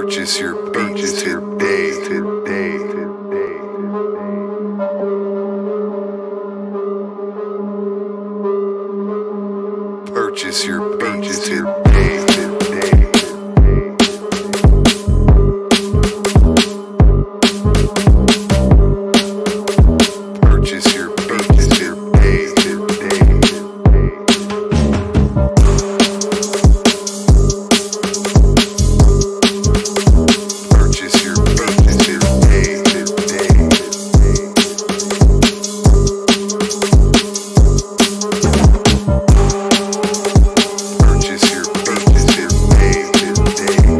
Purchase your beats today. Purchase your beats today. Purchase your beats today. Purchase your beats today. Purchase your beats today.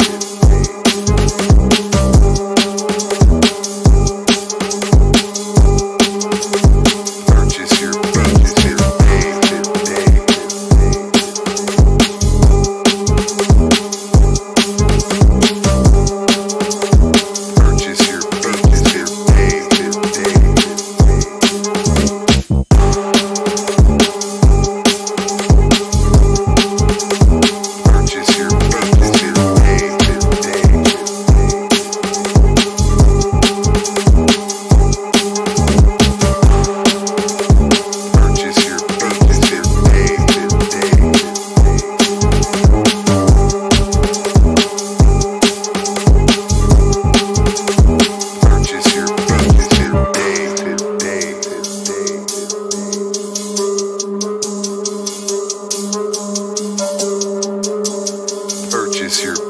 Purchase your beats today. Purchase your beats today. Purchase your beats today. Purchase your beats today. Purchase your beats today. Purchase your